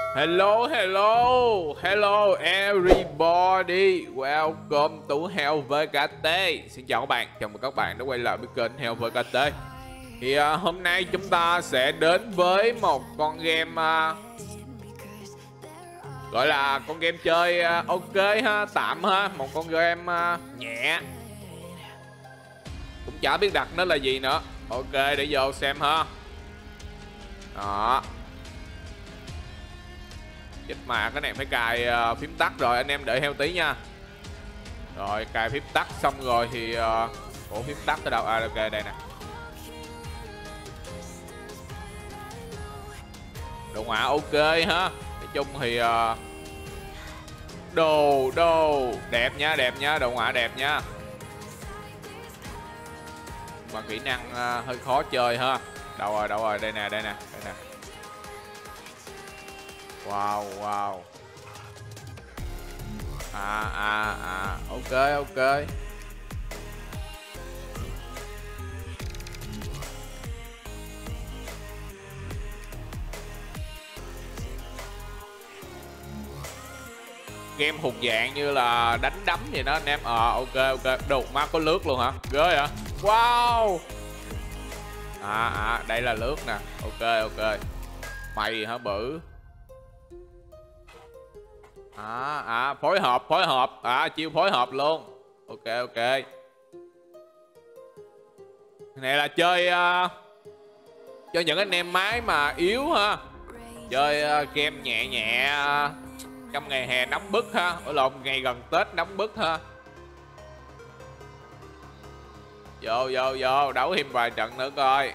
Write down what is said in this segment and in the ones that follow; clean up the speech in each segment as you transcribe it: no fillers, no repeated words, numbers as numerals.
Hello, hello, hello everybody. Welcome to Hell VKT. Xin chào các bạn, chào mừng các bạn đã quay lại với kênh Hell VKT. Thì hôm nay chúng ta sẽ đến với một con game gọi là con game chơi ok ha, tạm ha, một con game nhẹ. Cũng chả biết đặt nó là gì nữa. Ok, để vô xem ha. Đó. Chết mà cái này phải cài phím tắt rồi, anh em đợi heo tí nha. Rồi cài phím tắt xong rồi thì ủa phím tắt ở đâu? À ok đây nè. Đồ họa ok ha. Nói chung thì đồ đẹp nha, đồ họa đẹp nha. Mà kỹ năng hơi khó chơi ha. Đâu rồi, đây nè. Wow. Ok. Game thuộc dạng như là đánh đấm vậy đó anh em. Ok. Đồ má có lướt luôn hả? Ghê hả? Wow. Đây là lướt nè. Ok. Mày hả bự? Phối hợp. Chiêu phối hợp luôn. Ok. Này là chơi cho những anh em máy mà yếu ha. Chơi game nhẹ trong ngày hè nóng bức ha. Ngày gần Tết nóng bức ha. Vô đấu thêm vài trận nữa coi.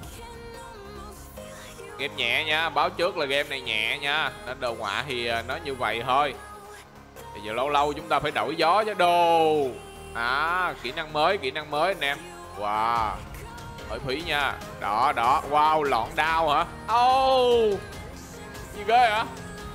Game nhẹ nha, báo trước là game này nhẹ nha. Nên đồ họa thì nó như vậy thôi. Thì giờ lâu chúng ta phải đổi gió chứ đồ. Kỹ năng mới anh em. Wow. Hỏi phí nha. Đó. Wow, lọn đao hả? Gì ghê hả?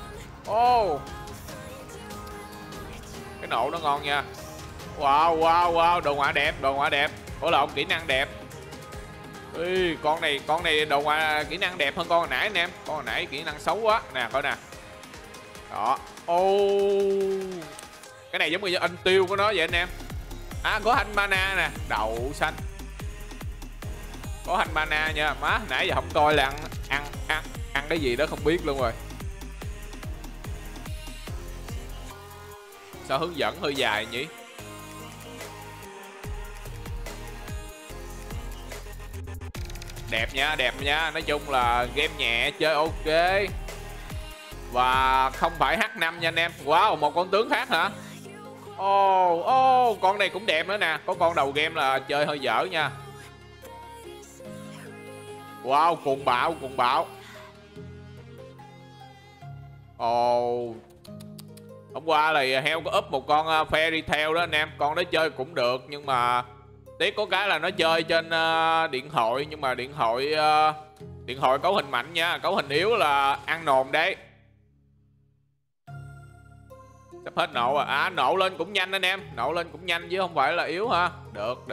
Cái nổ nó ngon nha. Wow, đồ họa đẹp. Kỹ năng đẹp. Ê, con này đồ họa kỹ năng đẹp hơn con hồi nãy anh em. Con hồi nãy kỹ năng xấu quá. Nè coi nè. Đó. Cái này giống như anh tiêu của nó vậy anh em. Có hành mana nè. Đậu xanh. Có hành mana nha. Má nãy giờ không coi là ăn cái gì đó không biết luôn rồi. Sao hướng dẫn hơi dài nhỉ? Đẹp nha. Nói chung là game nhẹ chơi ok. Và không phải H5 nha anh em. Wow, một con tướng khác hả? Con này cũng đẹp nữa nè. Có con đầu game là chơi hơi dở nha. Wow, cuồng bạo. Hôm qua là heo có up một con Fairy Tail đó anh em. Con đó chơi cũng được. Nhưng mà tiếc có cái là nó chơi trên điện thoại. Nhưng mà điện thoại cấu hình mạnh nha. Cấu hình yếu là ăn nồn đấy. Sắp hết nổ à. Nổ lên cũng nhanh anh em. Nổ lên cũng nhanh chứ không phải là yếu ha. Được.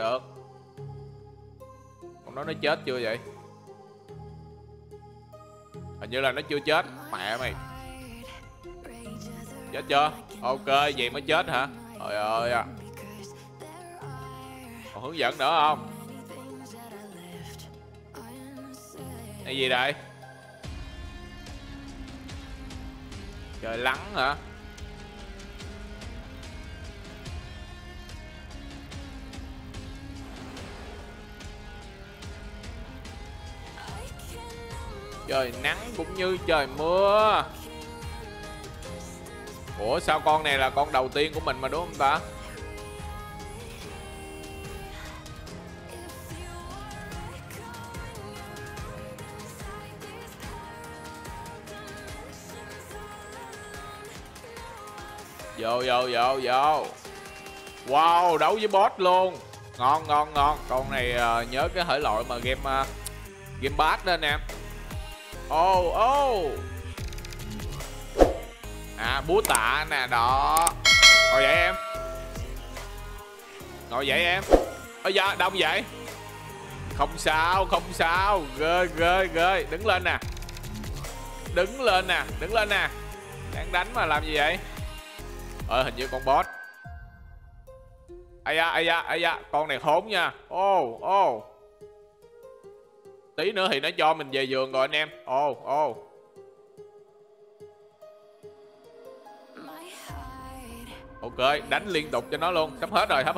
Con đó nó chết chưa vậy? Hình như là nó chưa chết. Mẹ mày. Chết chưa? Ok, vậy mới chết hả? Trời ơi. Còn hướng dẫn nữa không? Cái gì đây? Trời lắng hả? Trời nắng cũng như trời mưa. Ủa sao con này là con đầu tiên của mình mà đúng không ta? Vô. Wow, đấu với boss luôn. Ngon. Con này nhớ cái thể loại mà game bass đó anh em. Búa tạ nè, đó. Ngồi dậy em. Dạ, đông vậy. Không sao. Ghê. Đứng lên nè. Đứng lên nè, đứng lên nè. Đang đánh mà làm gì vậy? Hình như con boss. Ây da, con này khốn nha. Ô. Tí nữa thì nó cho mình về giường rồi anh em. Ô. Ok, đánh liên tục cho nó luôn. Sắp hết rồi.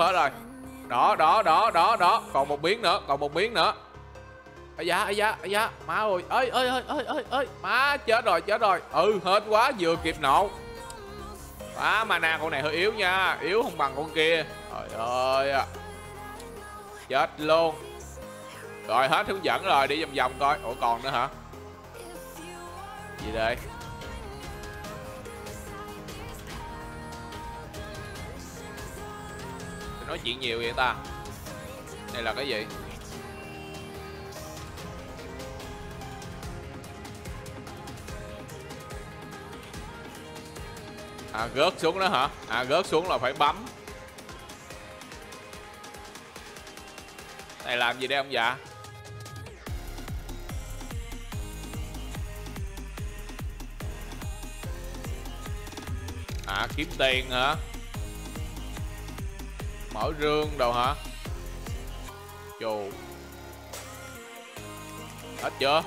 Đó. Còn một biến nữa. Ây da. Má ơi. Ơi. Má chết rồi. Hết quá, vừa kịp nổ. Mana con này hơi yếu nha. Yếu không bằng con kia. Trời ơi. Chết luôn. Rồi hết hướng dẫn rồi, đi vòng coi. Ủa còn nữa hả? Gì đây? Nói chuyện nhiều vậy ta. Đây là cái gì? Rớt xuống đó hả? Rớt xuống là phải bấm. Này làm gì đây ông già? Kiếm tiền hả? Mở rương đâu hả? Chù. Hết chưa?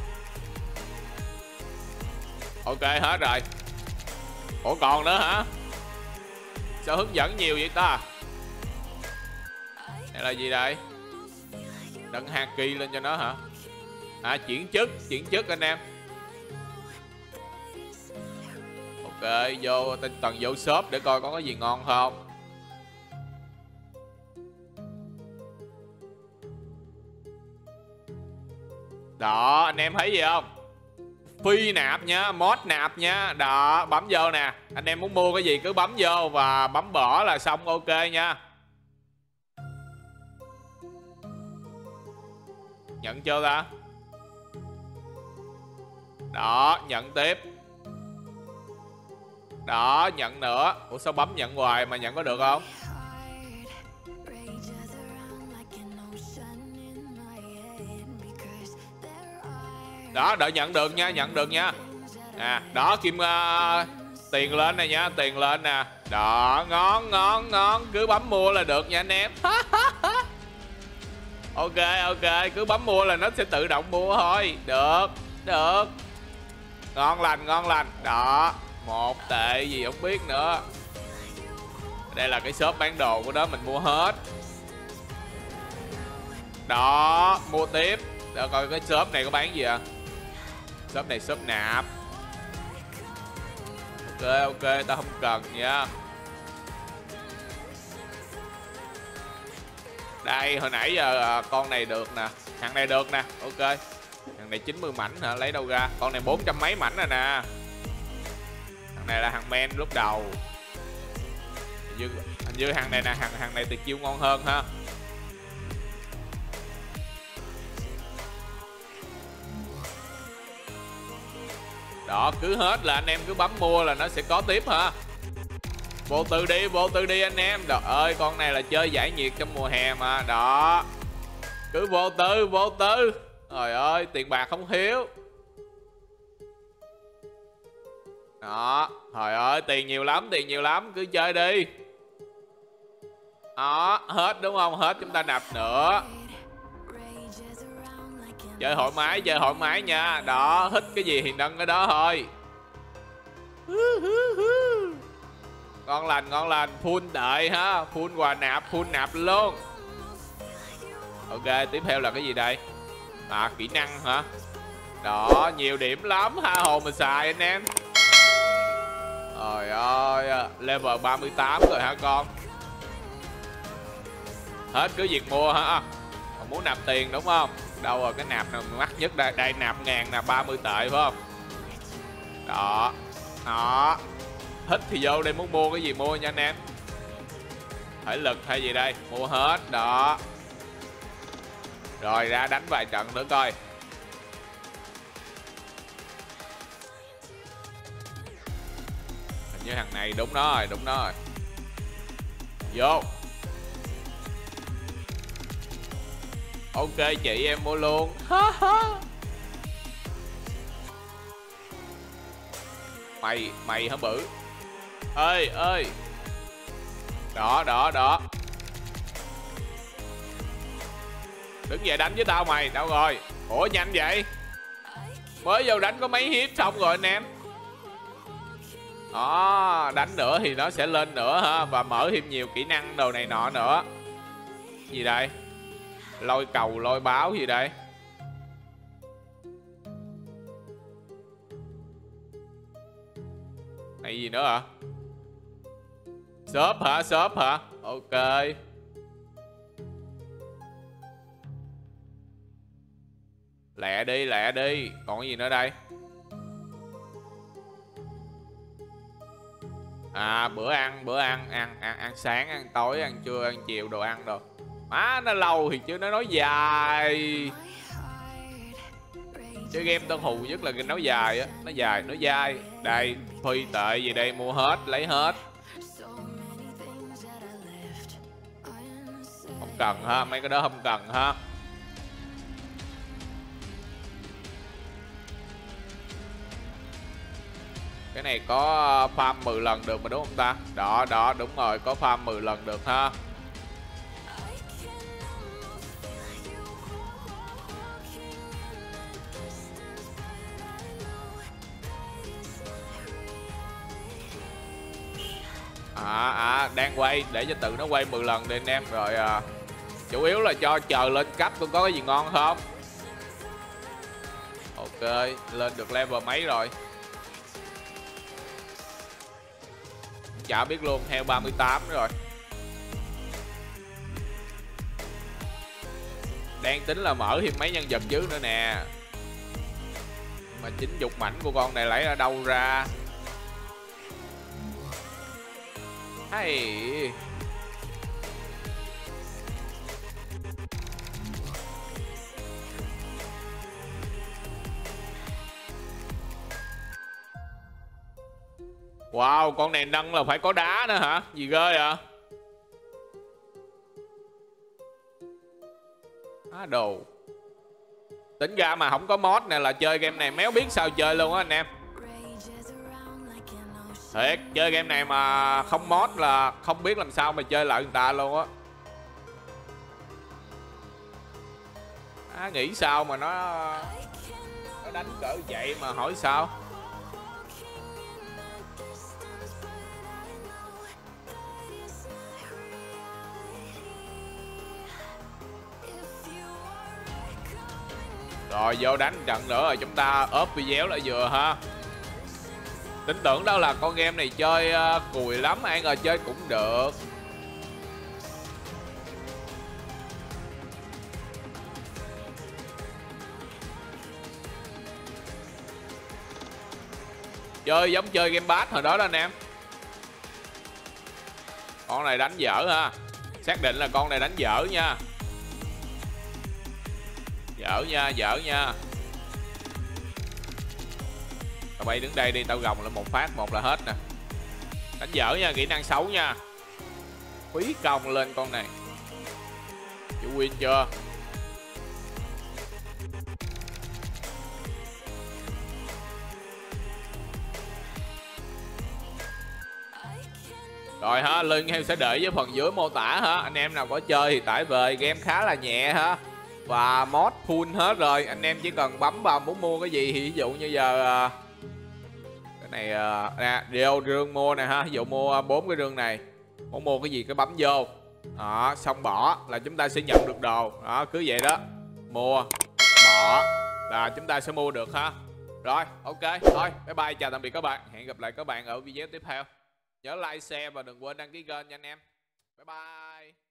Ok, hết rồi. Ủa còn nữa hả? Sao hướng dẫn nhiều vậy ta? Đây là gì đây? Đựng haki lên cho nó hả? Chuyển chức anh em. Ok, vô tinh thần vô shop để coi có cái gì ngon không. Đó, anh em thấy gì không? Phi nạp nha, mod nạp nha. Đó, bấm vô nè. Anh em muốn mua cái gì cứ bấm vô và bấm bỏ là xong, ok nha. Nhận chưa ta? Đó, nhận tiếp. Đó, nhận nữa. Ủa sao bấm nhận hoài mà nhận có được không? Đó, đợi nhận được nha. Đó, kim tiền lên nè nha, tiền lên nè. Đó, ngon. Cứ bấm mua là được nha anh em. Ok, cứ bấm mua là nó sẽ tự động mua thôi. Được. Ngon lành. Đó, 1 tệ gì không biết nữa. Đây là cái shop bán đồ của đó, mình mua hết. Đó, mua tiếp. Để coi cái shop này có bán gì à? Shop này shop nạp. Ok, tao không cần nha. Đây, hồi nãy giờ con này được nè. Thằng này được nè, ok. Thằng này 90 mảnh hả? Lấy đâu ra? Con này 400 mấy mảnh rồi nè. Thằng này là thằng men lúc đầu. Hình như thằng này nè, thằng này tuyệt chiêu ngon hơn ha. Đó, cứ hết là anh em cứ bấm mua là nó sẽ có tiếp hả? Vô tư đi anh em. Trời ơi, con này là chơi giải nhiệt trong mùa hè mà. Đó, cứ vô tư. Trời ơi, tiền bạc không thiếu. Đó, trời ơi, tiền nhiều lắm, cứ chơi đi. Đó, hết đúng không? Hết chúng ta nạp nữa. Chơi thoải mái nha. Đó, thích cái gì thì nâng cái đó thôi. Ngon lành. Full đợi ha. Full quà nạp, full nạp luôn. Ok, tiếp theo là cái gì đây? Kỹ năng hả? Đó, nhiều điểm lắm. Tha hồ mình xài anh em. Trời ơi, level 38 rồi hả con? Hết cứ việc mua hả? Còn muốn nạp tiền đúng không? Đâu rồi cái nạp nào mắc nhất đây? Đây nạp ngàn nè, 30 tệ phải không? Đó. Thích thì vô đây, muốn mua cái gì mua nha anh em. Thể lực hay gì đây? Mua hết. Đó. Rồi ra đánh vài trận nữa coi. Hình như thằng này đúng nó rồi. Vô. Ok chị, em mua luôn. Mày hả bự? Ơi. Đó. Đứng dậy đánh với tao mày. Đâu rồi? Ủa nhanh vậy? Mới vô đánh có mấy hiếp xong rồi anh em. Đó, đánh nữa thì nó sẽ lên nữa ha. Và mở thêm nhiều kỹ năng đồ này nọ nữa. Gì đây? Lôi cầu, lôi báo gì đây? Này gì nữa hả? Shop hả? Ok. Lẹ đi. Còn cái gì nữa đây? À, bữa ăn sáng, ăn tối, ăn trưa, ăn chiều, đồ ăn rồi. Má nó lâu thì chứ nó nói dài. Chơi game tân hù nhất là cái nói dài á. Nó dài. Đây, Phi tệ gì đây, mua hết, lấy hết. Không cần ha, mấy cái đó không cần ha. Cái này có farm 10 lần được mà đúng không ta? Đó, đúng rồi, có farm 10 lần được ha. Đang quay để cho tự nó quay 10 lần đi anh em. Rồi chủ yếu là cho chờ lên cấp tôi có cái gì ngon không. Ok, lên được level mấy rồi? Chả biết luôn, heo 38 rồi. Đang tính là mở thêm mấy nhân vật chứ nữa nè. Mà 90 mảnh của con này lấy ở đâu ra? Hay. Wow, con này nâng là phải có đá nữa hả? Gì ghê vậy? Đồ. Tính ra mà không có mod này là chơi game này méo biết sao chơi luôn á anh em. Thiệt, chơi game này mà không mod là không biết làm sao mà chơi lại người ta luôn á. Nghĩ sao mà nó đánh cỡ vậy mà hỏi sao. Rồi vô đánh trận nữa rồi chúng ta ốp video lại vừa ha. Tin tưởng đâu là con game này chơi cùi lắm, ai ngờ chơi cũng được. Chơi giống chơi game pass hồi đó đó anh em. Con này đánh dở ha. Xác định là con này đánh dở nha. Dở nha. Tao bay đứng đây đi, tao gồng lên một phát một là hết nè. Đánh dở nha, kỹ năng xấu nha. Phí công lên con này. Chịu win chưa? Rồi ha, link em sẽ để với phần dưới mô tả ha. Anh em nào có chơi thì tải về, game khá là nhẹ ha. Và mod full hết rồi. Anh em chỉ cần bấm vào muốn mua cái gì thì ví dụ như giờ cái này điều rương mua nè ha. Ví dụ mua 4 cái rương này, muốn mua cái gì cái bấm vô. Đó, xong bỏ là chúng ta sẽ nhận được đồ. Đó, cứ vậy đó. Mua, bỏ là chúng ta sẽ mua được ha. Rồi, ok. Thôi, bye bye, chào tạm biệt các bạn. Hẹn gặp lại các bạn ở video tiếp theo. Nhớ like, share và đừng quên đăng ký kênh nha anh em. Bye bye.